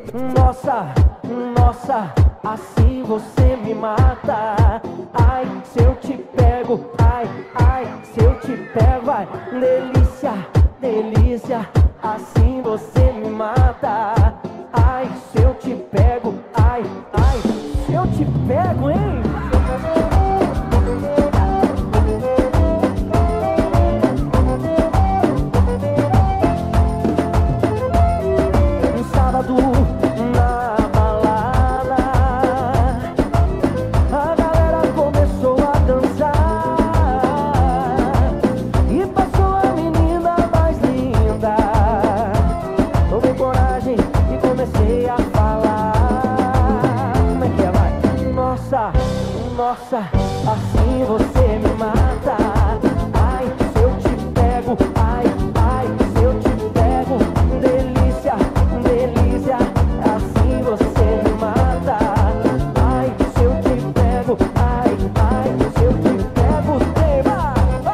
Nossa, nossa, assim você me mata. Ai, se eu te pego, ai, ai, se eu te pego, vai. Delícia, delícia, assim você me mata. Ai, se eu te pego, ai, ai, se eu te pego, hein? Um sábado na balada, a galera começou a dançar e passou a menina mais linda. Tomei coragem e comecei a falar. Como é que é, vai? Nossa, nossa, assim você me mata. Ai, se eu te pego, ai, ai, se eu te pego. Delícia, delícia, assim você me mata. Ai, se eu te pego, ai, ai, se eu te pego, tema.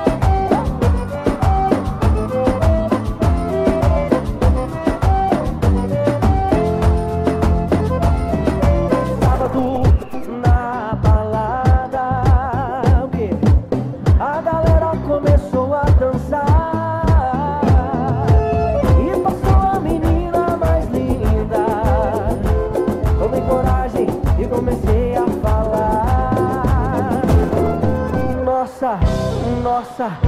Sábado na balada, o quê? A galera começou a dançar e passou a menina mais linda. Tomei coragem e comecei a falar. Nossa, nossa,